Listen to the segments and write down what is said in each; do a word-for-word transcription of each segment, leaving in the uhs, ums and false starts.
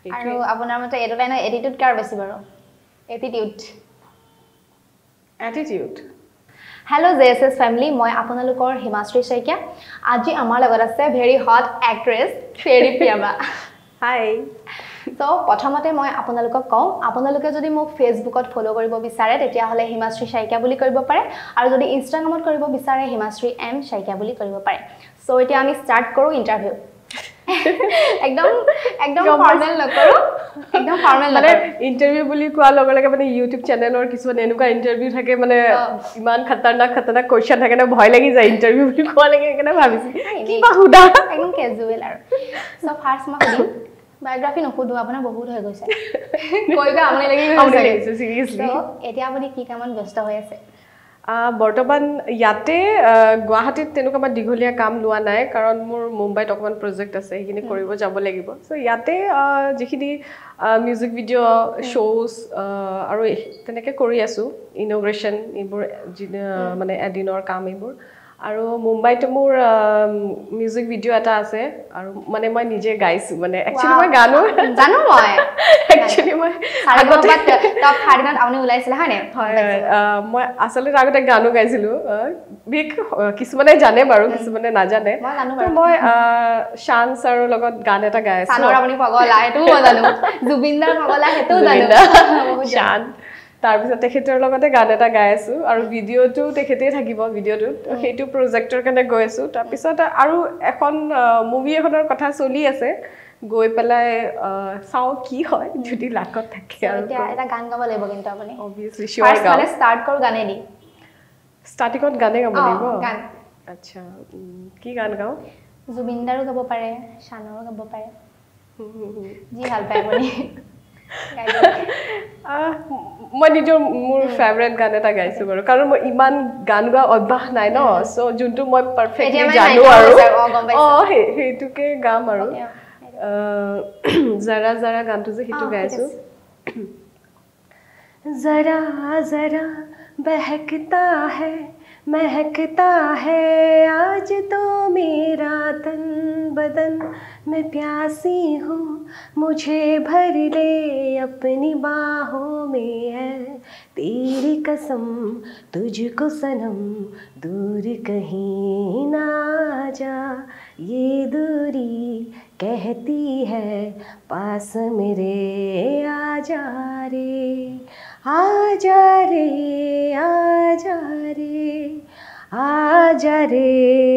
আৰু আপোনাৰ মতে এটো লাইনৰ এটিটিউড কাৰ বেছি বাৰু attitude attitude Hello J S S family মই আপোনালোকৰ হিমাশ্ৰী শইকীয়া আজি আমাৰ লগত আছে ভেৰি হট এক্ট্ৰেছ ফেৰি প্ৰিয়াবা হাই সো প্ৰথমতে মই আপোনালোকক কওঁ আপোনালোকে যদি মোক ফেসবুকত ফলো কৰিব বিচাৰে তেতিয়া হলে হিমাশ্ৰী শইকীয়া বুলি কৰিব পাৰে আৰু যদি ইনষ্টাগ্ৰামত কৰিব বিচাৰে হিমাশ্ৰী এম শইকীয়া বুলি কৰিব পাৰে সো এতিয়া আমি স্টাৰ্ট কৰো ইন্টাৰভিউ একদম একদম ফৰ্মেল নকৰো একদম ফৰ্মেল মানে ইন্টাৰভিউ বুলি কোৱা লগে লগে মানে ইউটিউব চেনেলৰ কিছুমান এনেকুৱা ইন্টাৰভিউ থাকে মানে ইমান খতৰনাক খতৰনাক কোৱেশ্চন থাকে না ভয় লাগি যায় ইন্টাৰভিউ বুলি কোৱা লাগে কেনে ভাবিছি কিবা হুদা একদম ক্যাজুৱেল আৰু সো ফাৰ্স্ট মই সুধিম বায়োগ্ৰাফি নখুদু আপোনাৰ বহুত হৈ গৈছে কইবা আমনি লাগি গৈছে সিৰিয়াসলি সো এতিয়া আপুনি কি কামত ব্যস্ত হৈ আছে বৰ্তমান ইয়াতে গুৱাহাটীত তেনেকুৱা মই দীঘলীয়া কাম লোৱা নাই কাৰণ মোৰ মুম্বাইত অকমান প্ৰজেক্ট আছে সেইখিনি কৰিব যাব লাগিব সো ইয়াতে যিখিনি মিউজিক ভিডিও শোজ আৰু তেনেকে কৰি আছো ইনোগ্ৰেশন এইবোৰ মানে এডিনৰ কাম এইবোৰ আৰু মুম্বাইত মোৰ মিউজিক ভিডিও এটা আছে আৰু মানে মই নিজে গাইছো মানে একচুয়ালি মই গানো জানো মই একচুয়ালি মই আগতে টপ থাৰ্টি নত আপুনি ওলাইছিল হয়নে হয় মই আসলে আগতে গানো গাইছিলো বিক কিছুমানে জানে বাৰু কিছুমানে নাজানে মই শান ছাৰৰ লগত গান এটা গাই আছো শানৰ আপুনি পগলা এটো মই জানো জুবিনদাৰ পগলা হেতু জানো শান তাৰপিছত তেখেতৰ লগতে গান এটা গাই আছো আৰু ভিডিওটো তেখেতেই থাকিব ভিডিওটো সেইটো প্ৰজেক্টৰ কাৰণে গৈ আছো তাৰপিছত আৰু এখন মুভি এখনৰ কথা চলি আছে গৈ পেলাই চাও কি হয় যদি লাকত থাকে আৰু এতিয়া এটা গান গাব লাগিব কিন্তু আপুনি obviously sure গাও মানে স্টাৰ্ট কৰ গানে দি ষ্টাৰ্টিংত গানে গাব লাগিব গান আচ্ছা কি গান গাও জুবিনদাৰো গাব পাৰে শানৰো গাব পাৰে জি ভাল পায় আপুনি মই নিজৰ মোৰ ফেভাৰিট গান এটা গাইছো বাৰু কাৰণ মই ইমান গান গোৱা অভ্যাস নাই ন সো যোনটো মই পাৰফেক্টলি জানো আৰু অ হেতুকে গাম আৰু জৰা জৰা গানটো যে হিটো গাইছো জৰা জৰা बहकता है महकता है आज तो मेरा तन बदन मैं प्यासी हूँ मुझे भर ले अपनी बाहों में है तेरी कसम तुझको सनम दूर कहीं ना जा ये दूरी कहती है पास मेरे आजा रे आजा रे आजा रे आजा रे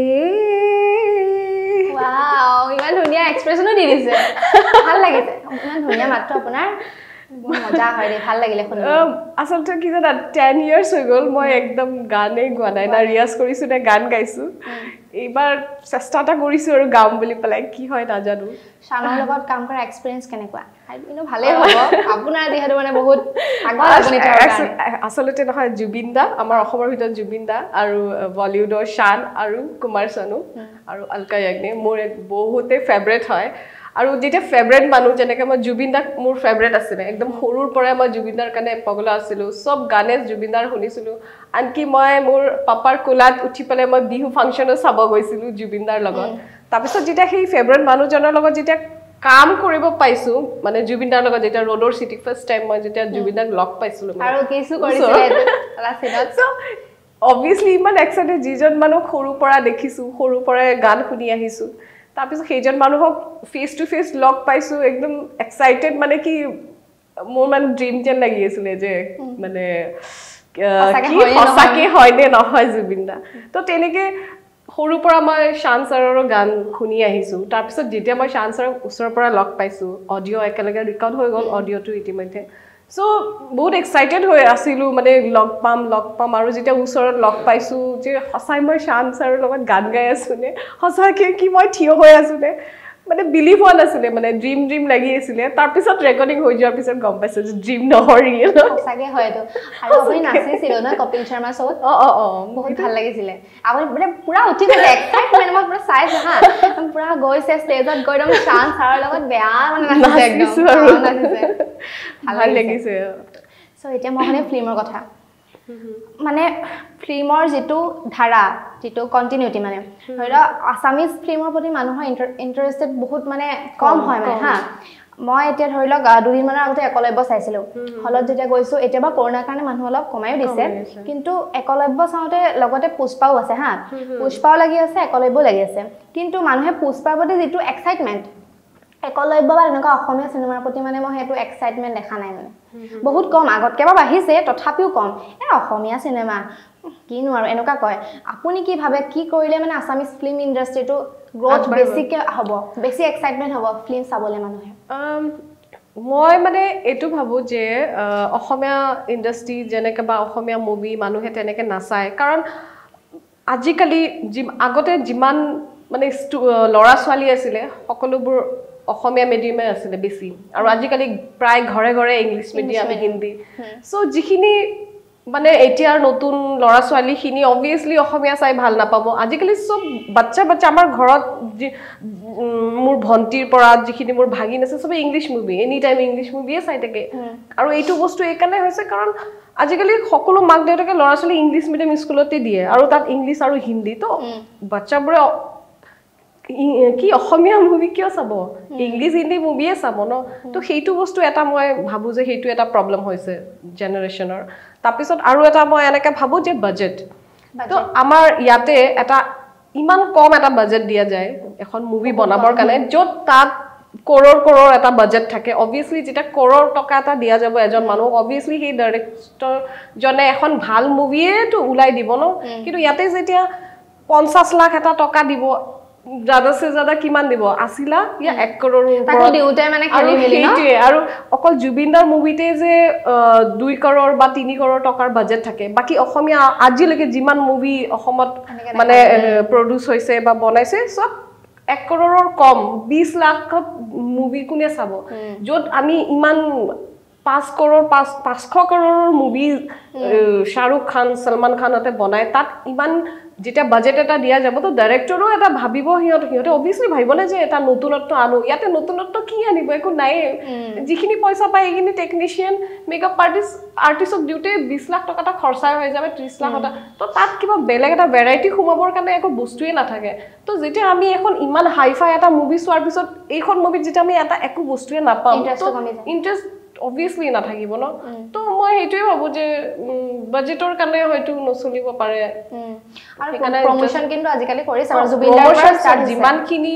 वाओ ইমান ধুনিয়া এক্সপ্ৰেছনো দি দিছে ভাল লাগিছে ইমান ধুনিয়া মাত্ৰ আপোনাৰ মজা হয় ৰে ভাল লাগিলে শুনি আসলতে কি জানা ten years হৈ গল মই একদম গানে গোৱা নাই না ৰিয়াজ কৰিছো না গান গাইছো এইবাৰ চেষ্টাটা কৰিছো আৰু গাম বুলি পেলাই কি হয় নাজানো শানৰ লগত কাম কৰা এক্সপেৰিয়েন্স কেনেকুৱা কিন্তু ভালে হ'ব আপোনাৰ দিহাটো মানে বহুত আগৰ আপুনি আসলতে নহয় জুবিনদা আমাৰ অসমৰ ভিতৰত জুবিনদা আৰু বলিউডৰ শান আৰু কুমাৰ সানু আৰু অলকা য়াগনিক মোৰ বহুতে ফেভাৰিট হয় আৰু যেটা ফেভাৰিট মানুহ যেনেকৈ মই জুবিনদাক মোৰ ফেভাৰিট আছিল একদম সৰুৰ পৰা মই জুবিনদাৰ কাৰণে পগলা আছিলো সব গানে জুবিনদাৰ শুনিছিলো আনকি মই মোৰ পাপাৰ কোলাত উঠি পেলাই মই বিহু ফাংচনো চাব গৈছিলো জুবিনদাৰ লগত তাৰপিছত যেটা সেই ফেভাৰিট মানুহজনৰ লগত যেটা কাম কৰিব পাইছো মানে জুবিনদাৰ লগত যেটা ৰডৰ সিটি ফাৰ্স্ট টাইম মই যেটা জুবিনদাক লগ পাইছিলো আৰু কিছু কৰিছিলে লাচিনত obviously ইমান এক্সাইটেড যিজন মানুহ সৰুৰ পৰা দেখিছো সৰুৰ পৰা গান শুনি আহিছো তাৰপিছত সেইজন মানুহক ফেস টু ফেস লগ পাইছো একদম এক্সাইটেড মানে কি মোৰ মানে ড্ৰিম যেন লাগি আছিল যে মানে কি সঁচাকে হয় নে নহয় জুবিনদা তো তেনেকে সৰুৰ পৰা মই শান ছাৰৰ গান শুনি আহিছো তাৰপিছত যেতিয়া মই শান ছাৰক ওচৰৰ পৰা লগ পাইছো অডিও একেলগে ৰেকৰ্ড হৈ গল অডিওটো ইতিমধ্যে সো বহুত এক্সাইটেড হৈ আছিলো মানে লগ পাম লগ পাম আৰু যেতিয়া ওচৰত লগ পাইছো যে সঁচাই মই শান ছাৰৰ লগত গান গাই আছো নে সঁচাকে কি মই থিয় হৈ আছো নে মানে বিলিভ হোৱা নাছিলে মানে ড্ৰিম ড্ৰিম লাগি আছিলে তাৰপিছত ৰেকৰ্ডিং হৈ যোৱাৰ পিছত গম পাইছো যে ড্ৰিম নহয় ৰিয়েল সঁচাকে হয়তো আৰু আপুনি নাচিছিল না কপিল শৰ্মা শোত অ অ অ বহুত ভাল লাগিছিলে আপুনি মানে পুৰা উঠি গৈছে এক্সাইটমেন্ট মই পুৰা চাইছো হা পুৰা গৈছে ষ্টেজত গৈ দম শান ছাৰৰ লগত বেয়া মানে নাচিছে একদম নাচিছে ভাল লাগিছে সো এতিয়া মই মানে ফিল্মৰ কথা মানে ফিল্মৰ যেটো ধাৰা যেটো কন্টিনিউটি মানে ধৰা আসামিজ ফিল্মৰ প্ৰতি মানুহৰ ইন্টাৰেস্টেড বহুত মানে কম হয় মানে হা মই এতিয়া ধৰি লওক দুদিনমানৰ আগতে একলব্য চাইছিলোঁ হলত যেতিয়া গৈছোঁ এতিয়া বা কৰোণাৰ কাৰণে মানুহ অলপ কমায়ো দিছে কিন্তু একলব্য চাওঁতে লগতে পুষ্পাও আছে হা পুষ্পাও লাগি আছে একলব্যও লাগি আছে কিন্তু মানুহে পুষ্পাৰ প্ৰতি যিটো এক্সাইটমেণ্ট একলব্য বা এনেকুৱা অসমীয়া চিনেমাৰ প্ৰতি মানে মই সেইটো এক্সাইটমেণ্ট দেখা নাই মানে বহুত কম আগতকৈ বা বাঢ়িছে তথাপিও কম এই অসমীয়া চিনেমা কিনো আৰু এনেকুৱা কয় আপুনি কি ভাবে কি কৰিলে মানে আছামিজ ফিল্ম ইণ্ডাষ্ট্ৰিটো গ্ৰোথ বেছিকৈ হ'ব বেছি এক্সাইটমেণ্ট হ'ব ফিল্ম চাবলৈ মানুহে মই মানে এইটো ভাবোঁ যে অসমীয়া ইণ্ডাষ্ট্ৰি যেনেকৈ বা অসমীয়া মুভি মানুহে তেনেকৈ নাচায় কাৰণ আজিকালি যি আগতে যিমান মানে ল'ৰা ছোৱালী আছিলে সকলোবোৰ অসমীয়া মিডিয়ামে আছিলে বেছি আৰু আজিকালি প্ৰায় ঘৰে ঘৰে ইংলিছ মিডিয়াম হিন্দী চ' যিখিনি মানে এতিয়াৰ নতুন ল'ৰা ছোৱালীখিনি অবভিয়াছলি অসমীয়া চাই ভাল নাপাব আজিকালি চব বাচ্চা বাচ্চা আমাৰ ঘৰত যি মোৰ ভণ্টিৰ পৰা যিখিনি মোৰ ভাগিন আছে চবে English movie any time English মুভিয়ে চাই থাকে আৰু এইটো বস্তু এইকাৰণে হৈছে কাৰণ আজিকালি সকলো মাক দেউতাকে ল'ৰা ছোৱালী ইংলিছ মিডিয়াম স্কুলতে দিয়ে আৰু তাত ইংলিছ আৰু হিন্দী তো বাচ্চাবোৰে কি অসমীয়া মুভি কিয় চাব ইংলিছ হিন্দী মুভিয়ে চাব ন তো সেইটো বস্তু এটা মই ভাবোঁ যে সেইটো এটা প্ৰব্লেম হৈছে জেনেৰেশ্যনৰ তাৰপিছত আৰু এটা মই এনেকৈ ভাবোঁ যে বাজেট তো আমাৰ ইয়াতে এটা ইমান কম এটা বাজেট দিয়া যায় এখন মুভি বনাবৰ কাৰণে য'ত তাত কৰোৰ কৰোৰ এটা বাজেট থাকে অবভিয়াছলি যেতিয়া কৰোৰ টকা এটা দিয়া যাব এজন মানুহক অবভিয়াছলি সেই ডাইৰেক্টৰজনে এখন ভাল মুভিয়েতো ওলাই দিব ন কিন্তু ইয়াতে যেতিয়া পঞ্চাছ লাখ এটা টকা দিব ज़्यादा से ज़्यादा किमान দিব আশী লাখ या এক करोड़ তাকো দিউতে মানে খেলি মেলি ন আৰু অকল জুবিনদাৰ মুভিতে যে দুই करोड़ বা তিনি करोड़ টকাৰ বাজেট থাকে বাকি অসমীয়া আজিলৈকে যিমান মুভি অসমত মানে প্ৰডিউস হৈছে বা বনাইছে সব এক करोड़ৰ কম বিশ লাখত মুভি কোনে চাব যত আমি ইমান পাঁচ करोड़ পাঁচশ करोड़ৰ মুভি শাহৰুখ খান সলমান খানতে বনায় তাত ইমান যেটা বাজেট এটা দিয়া যাব তো ডাইৰেক্টৰো এটা ভাবিব হিয়ত হিয়তে অবভিয়াছলি ভাবিবনে যে এটা নতুনত্ব আনো ইয়াতে নতুনত্ব কি আনিব একো নাই যিখিনি পইচা পায় এইখিনি টেকনিশিয়ান মেকআপ আৰ্টিষ্ট আৰ্টিষ্টক দিওতে বিশ লাখ টকাটা খৰচা হৈ যাবে ত্ৰিশ লাখ টকা তো তাত কিবা বেলেগ এটা ভেৰাইটি খুমাবৰ কাৰণে একো বস্তুৱে নাথাকে তো যেতিয়া আমি এখন ইমান হাইফাই এটা মুভি চোৱাৰ পিছত এইখন মুভিত যেতিয়া আমি এটা একো বস্তুৱে নাপাম তো ইন্টাৰেষ্ট obviously না থাকিব ন তো মই হেইটোই ভাবো যে বাজেটৰ কাৰণে হয়তো নচলিব পাৰে আৰু প্ৰমোশন কিন্তু আজিকালি কৰিছে আৰু জুবিনদাৰ পৰা ষ্টাৰ্ট যিমানখিনি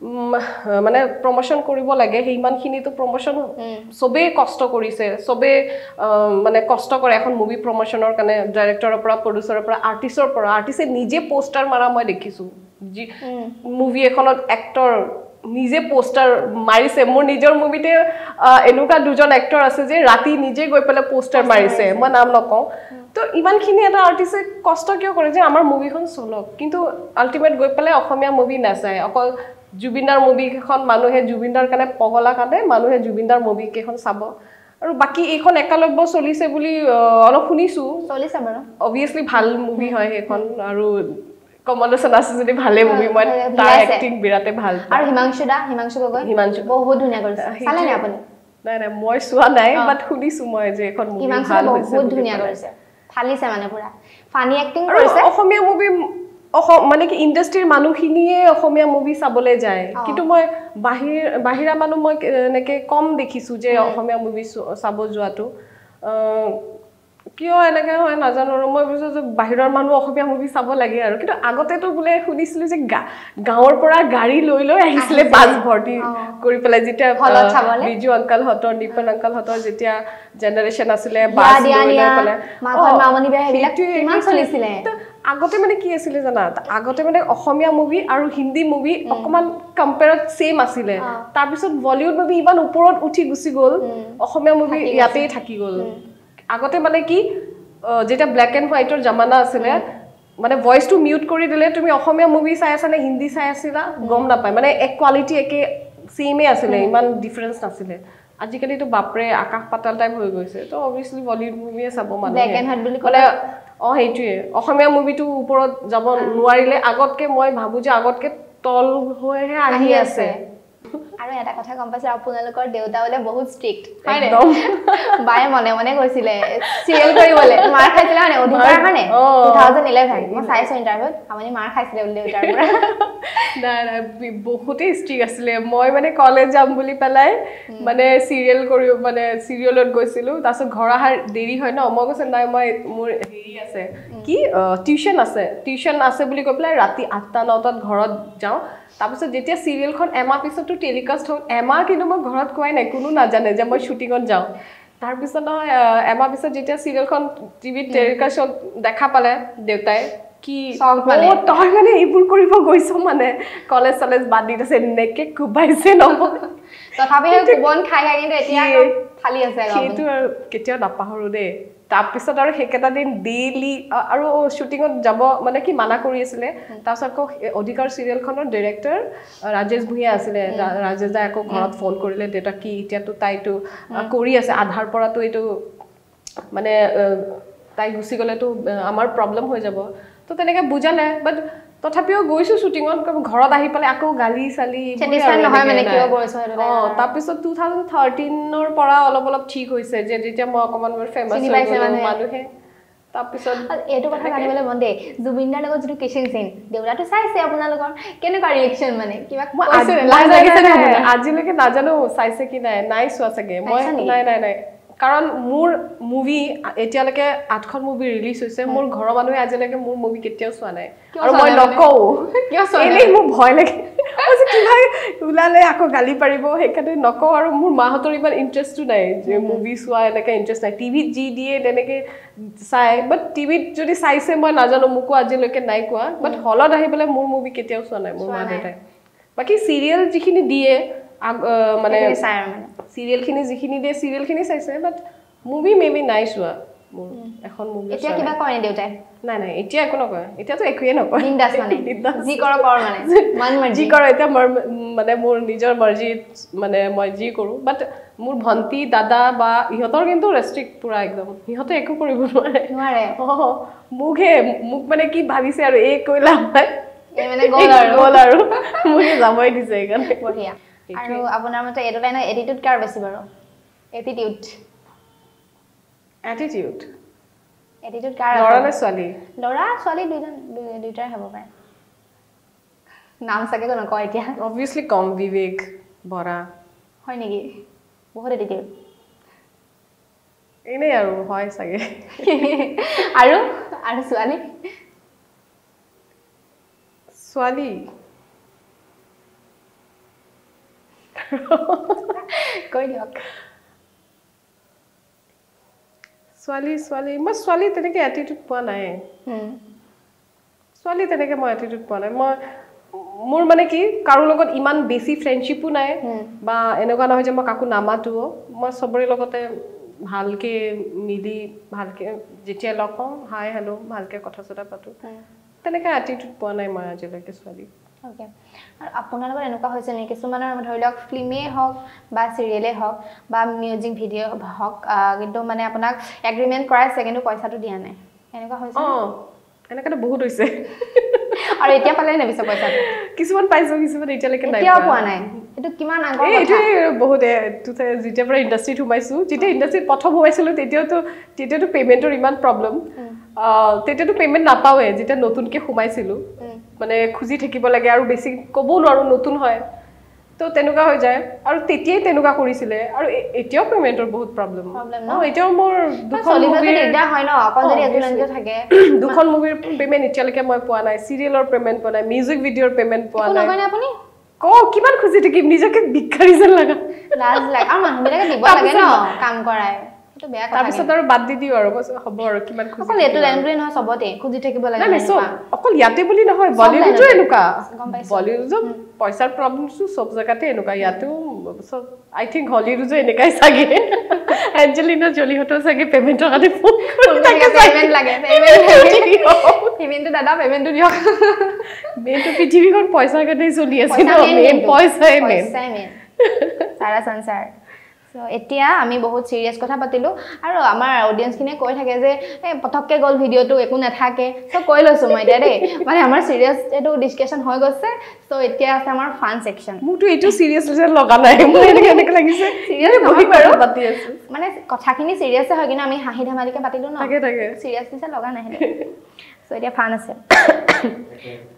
মানে প্ৰমোশন কৰিব লাগে হেইমানখিনি তো প্ৰমোশন সবে কষ্ট কৰিছে সবে মানে কষ্ট কৰে এখন মুভি প্ৰমোশনৰ কাৰণে ডাইৰেক্টৰৰ পৰা প্ৰডিউচাৰৰ পৰা আৰ্টিষ্টৰ পৰা আৰ্টিষ্টে নিজে পোষ্টাৰ মাৰা মই দেখিছো যি মুভি এখনত এক্টৰ নিজে পোষ্টাৰ মাৰিছে মোৰ নিজৰ মুভিতে এনেকুৱা দুজন এক্টৰ আছে যে ৰাতি নিজে গৈ পেলে পোষ্টাৰ মাৰিছে মই নাম নকওঁ তো ইমানখিনি এটা আৰ্টিষ্টে কষ্ট কিয় কৰে যে আমাৰ মুভিখন চলক কিন্তু আল্টিমেট গৈ পেলে অসমীয়া মুভি নাচায় অকল জুবিনদাৰ মুভি এখন মানুহে জুবিনদাৰ কাৰণে পগলা কাৰণে মানুহে জুবিনদাৰ মুভি কেখন চাব আৰু বাকি এইখন একালব্য চলিছে বুলি অলপ শুনিছো চলিছে বাৰু অবভিয়াছলি ভাল মুভি হয় এইখন আৰু কমলেশন আছে যদি ভালে মুভি মই তাৰ এক্টিং বিৰাতে ভাল আৰু হিমাংশু দা হিমাংশু গগৈ হিমাংশু বহুত ধুনীয়া কৰিছে চালে নে আপুনি নাই নাই মই চোৱা নাই বাট শুনিছো মই যে এখন মুভি ভাল হৈছে বহুত ধুনীয়া কৰিছে ফালিছে মানে পুৰা ফানি এক্টিং কৰিছে অসমীয়া মুভি মানে কি ইন্ডাষ্ট্ৰিৰ মানুহখিনিয়ে অসমীয়া মুভি চাবলৈ যায় কিন্তু মই বাহিৰ বাহিৰা মানুহ মই এনেকে কম দেখিছো যে অসমীয়া মুভি চাব যোৱাটো কিয় এনেকে হয় নাজানো আৰু মই বুজিছো যে বাহিৰৰ মানুহ অসমীয়া মুভি চাব লাগে আৰু কিন্তু আগতেতো বোলে শুনিছিলো যে গাঁৱৰ পৰা গাড়ী লৈ লৈ আহিছিলে বাছ ভৰ্তি কৰি পেলাই যেতিয়া বিজু আংকল হতৰ নিপন আংকল হতৰ যেতিয়া জেনাৰেশ্যন আছিলে বাছ লৈ লৈ পেলাই মাখন মামনি বিয়া হেবিলাক কিমান চলিছিলে আগতে মানে কি আছিল জানা আগতে মানে অসমীয়া মুভি আৰু হিন্দী মুভি অকমান কম্পেয়াৰত সেম আছিলে তাৰ পিছত বলিউড মুভি ইমান ওপৰত উঠি গুছি গল অসমীয়া মুভি ইয়াতেই থাকি গল আগতে মানে কি যেটা ব্ল্যাক এন্ড হোয়াইটৰ জামানা আছিল মানে ভয়েস টু মিউট কৰি দিলে তুমি অসমীয়া মুভি চাই আছানে হিন্দী চাই আছিলা গম নাপায় মানে এক কোৱালিটি একে সেমে আছিল ইমান ডিফাৰেন্স নাছিল আজিকালি তো বাপৰে আকাশ পাতাল টাইপ হৈ গৈছে তো অবভিয়াছলি বলিউড মুভিয়ে চাব মানে ব্ল্যাক এন্ড হোয়াইট বুলি ক'লে অ হেইটোৱে অসমীয়া মুভিটো ওপৰত যাব নোৱাৰিলে আগতকে মই ভাবো যে আগতকে তল হৈহে আহি আছে আৰু এটা কথা গম পাইছে আপোনালোকৰ দেউতা বোলে বহুত ষ্ট্ৰিক্ট একদম বায়ে মনে মনে কৈছিলে চিৰিয়েল কৰিবলৈ মাৰ খাইছিলে মানে অধিকাৰ কাৰণে দুহেজাৰ এঘাৰ মই চাইছো ইণ্টাৰভিউত আপুনি মাৰ খাইছিলে বোলে দেউতাৰ পৰা নাই নাই বহুতেই ষ্ট্ৰিক্ট আছিলে মই মানে কলেজ যাম বুলি পেলাই মানে চিৰিয়েল কৰি মানে চিৰিয়েলত গৈছিলোঁ তাৰপিছত ঘৰ অহাৰ দেৰি হয় ন মই কৈছোঁ নাই মই মোৰ হেৰি আছে কি টিউশ্যন আছে টিউশ্যন আছে বুলি কৈ পেলাই ৰাতি আঠটা নটাত ঘৰত যাওঁ তাৰপিছত যেতিয়া চিৰিয়েলখন এমাহ পিছতো টেলিকাষ্ট হ'ল এমাহ কিন্তু মই ঘৰত কোৱাই নাই কোনো নাজানে যে মই শ্বুটিঙত যাওঁ তাৰপিছত নহয় এমাহ পিছত যেতিয়া চিৰিয়েলখন টিভিত টেলিকাষ্টত দেখা পালে দেউতাই কি তই মানে এইবোৰ কৰিব গৈছ মানে কলেজ চলেজ বাদ দি আছে এনেকে কোবাইছে নহয় তথাপিও কোবন খাই খাই কিন্তু এতিয়া ফালি আছে সেইটো আৰু কেতিয়াও নাপাহৰো দেই তাৰপিছত আৰু সেইকেইটা দিন ডেইলি আৰু শ্বুটিঙত যাব মানে কি মানা কৰি আছিলে তাৰপিছত আকৌ অধিকাৰ চিৰিয়েলখনৰ ডিৰেক্টৰ ৰাজেশ ভূঞা আছিলে ৰাজেশ দাই আকৌ ঘৰত ফোন কৰিলে দেউতা কি এতিয়াতো তাইতো কৰি আছে আধাৰ পৰাতো এইটো মানে তাই গুচি গ'লেতো আমাৰ প্ৰব্লেম হৈ যাব তো তেনেকৈ বুজালে বাট তথাপিও গৈছোঁ শ্বুটিঙত ঘৰত আহি পেলাই আকৌ গালি চালি অঁ তাৰপিছত টু থাউজেণ্ড থাৰ্টিনৰ পৰা অলপ অলপ ঠিক হৈছে যে যেতিয়া মই অকণমান ফেমাছ মানুহে তাৰপিছত এইটো কথা জানিবলৈ মন দেই জুবিনদাৰ লগত যিটো কিছিং চিন দেউতাটো চাইছে আপোনালোকৰ কেনেকুৱা ৰিয়েকশ্যন মানে কিবা আজিলৈকে নাজানো চাইছে কি নাই নাই চোৱা চাগে মই নাই নাই নাই কাৰণ মোৰ মুভি এতিয়ালৈকে আঠখন মুভি ৰিলিজ হৈছে মোৰ ঘৰৰ মানুহে আজিলৈকে মোৰ মুভি কেতিয়াও চোৱা নাই আৰু মই নকওঁ এনেই মোৰ ভয় লাগে কিবা ওলালে আকৌ গালি পাৰিব সেইকাৰণে নকওঁ আৰু মোৰ মাহঁতৰ ইমান ইণ্টাৰেষ্টটো নাই যে মুভি চোৱা এনেকৈ ইণ্টাৰেষ্ট নাই টিভিত যি দিয়ে তেনেকৈ চাই বাট টিভিত যদি চাইছে মই নাজানো মোকো আজিলৈকে নাই কোৱা বাট হলত আহি পেলাই মোৰ মুভি কেতিয়াও চোৱা নাই মোৰ মা দেউতাই বাকী চিৰিয়েল যিখিনি দিয়ে মানে চিৰিয়েলখিনি যিখিনি দিয়ে চিৰিয়েলখিনি চাইছে বাট মুভি মেবি নাই চোৱা মোৰ এখন মুভি এতিয়া কিবা কৰে দেউতাই নাই নাই এতিয়া একো নকৰে এতিয়াতো একোৱে নকৰে বিন্দাছ মানে যি কৰ কৰ মানে মন মৰ্জি যি কৰ এতিয়া মোৰ মানে মোৰ নিজৰ মৰ্জিত মানে মই যি কৰোঁ বাট মোৰ ভণ্টি দাদা বা ইহঁতৰ কিন্তু ৰেষ্ট্ৰিক্ট পুৰা একদম সিহঁতে একো কৰিব নোৱাৰে নোৱাৰে অঁ মোকহে মোক মানে কি ভাবিছে আৰু এই কৈলা মই এই মানে গ'ল আৰু গ'ল আৰু মোকে যাবই দিছে সেইকাৰণে বঢ়িয়া আৰু আপোনাৰ মতে এইটো লাইনৰ এটিটিউড কাৰ বেছি বাৰু এটিটিউড এটিটিউড এটিটিউড কাৰ ল'ৰা নে ছোৱালী ল'ৰা ছোৱালী দুইজন দুইটাই হ'ব পাৰে নাম চাগে নকওঁ এতিয়া অবভিয়াছলি কম বিবেক বৰা হয় নেকি বহুত এটিটিউড এনেই আৰু হয় চাগে আৰু আৰু ছোৱালী ছোৱালী কৈ দিয়ক ছোৱালী ছোৱালী মই ছোৱালী তেনেকৈ এটিটিউড পোৱা নাই ছোৱালী তেনেকৈ মই এটিটিউড পোৱা নাই মই মোৰ মানে কি কাৰো লগত ইমান বেছি ফ্ৰেণ্ডশ্বিপো নাই বা এনেকুৱা নহয় যে মই কাকো নামাতোও মই চবৰে লগতে ভালকৈ মিলি ভালকৈ যেতিয়া লগ পাওঁ হাই হেল্ল' ভালকৈ কথা চথা পাতোঁ তেনেকৈ এটিটিউড পোৱা নাই মই আজিলৈকে ছোৱালী অ'কে আৰু আপোনাৰ লগত এনেকুৱা হৈছে নেকি কিছুমানৰ ধৰি লওক ফিল্মেই হওক বা চিৰিয়েলেই হওক বা মিউজিক ভিডিঅ' হওক কিন্তু মানে আপোনাক এগ্ৰিমেণ্ট কৰাইছে কিন্তু পইচাটো দিয়া নাই এনেকুৱা হৈছে অঁ এনেকুৱাতো বহুত হৈছে আৰু এতিয়া পালে নে পিছে পইচাটো কিছুমান পাইছোঁ কিছুমান এতিয়ালৈকে নাই এতিয়াও পোৱা নাই এইটো কিমান আগৰ কথা এইটোৱে বহুতে যেতিয়াৰ পৰা ইণ্ডাষ্ট্ৰীত সোমাইছোঁ যেতিয়া ইণ্ডাষ্ট্ৰীত প্ৰথম সোমাইছিলোঁ তেতিয়াতো তেতিয়াতো পে'মেণ্টৰ ইমান প্ৰব্লেম তেতিয়াতো পে'মেণ্ট নাপাওঁৱে যেতিয়া নতুনকৈ সোমাইছিলোঁ মানে খুজি থাকিব লাগে আৰু বেছি ক'বও নোৱাৰোঁ নতুন হয় তো তেনেকুৱা হৈ যায় আৰু তেতিয়াই তেনেকুৱা কৰিছিলে আৰু এতিয়াও পে'মেণ্টৰ বহুত প্ৰব্লেম অঁ এতিয়াও মোৰ দুখন মুভিৰ দুখন মুভিৰ পে'মেণ্ট এতিয়ালৈকে মই পোৱা নাই চিৰিয়েলৰ পে'মেণ্ট পোৱা নাই মিউজিক ভিডিঅ'ৰ পে'মেণ্ট পোৱা নাই আপুনি ক কিমান খুজি থাকিম নিজকে ভিক্ষাৰী যেন লগা লাজ লাগে আৰু মানুহবিলাকে দিব লাগে ন কাম কৰাই তাৰপিছত আৰু বাদ দি দিওঁ আৰু হ'ব আৰু কিমান খুজি অকল এইটো লাইন বুলি নহয় চবতে খুজি থাকিব লাগে অকল ইয়াতে বুলি নহয় বলিউডো এনেকুৱা বলিউডত পইচাৰ প্ৰব্লেমটো চব জেগাতে এনেকুৱা ইয়াতেও চব আই থিংক হলিউডো এনেকুৱাই চাগে এঞ্জেলিনা জলিহঁতেও চাগে পে'মেণ্টৰ কাৰণে ফোন কৰি থাকে পে'মেণ্ট লাগে পে'মেণ্টটো দাদা পে'মেণ্টটো দিয়ক মেইনটো পৃথিৱীখন পইচাৰ কাৰণেই চলি আছে ন মেইন পইচাই মেইন সাৰা সংসাৰ সো এতিয়া আমি বহুত সিৰিয়াস কথা পাতিলো আৰু আমাৰ অডিয়েন্স খিনে কৈ থাকে যে এই পটককে গল ভিডিওটো একো নাথাকে সো কৈ লৈছো মই এতিয়া দেই মানে আমাৰ সিৰিয়াস এটো ডিসকাশন হৈ গৈছে সো এতিয়া আছে আমাৰ ফান সেকশন মুটো এটো সিৰিয়াস লগা নাই মোৰ এনেকে এনেকে লাগিছে সিৰিয়াস বহি বাৰু পাতি আছো মানে কথাখিনি সিৰিয়াস হয় কিন্তু আমি হাঁহি ধেমালিকে পাতিলো ন তাকে তাকে সিৰিয়াস নিছে লগা নাই সো এতিয়া ফান আছে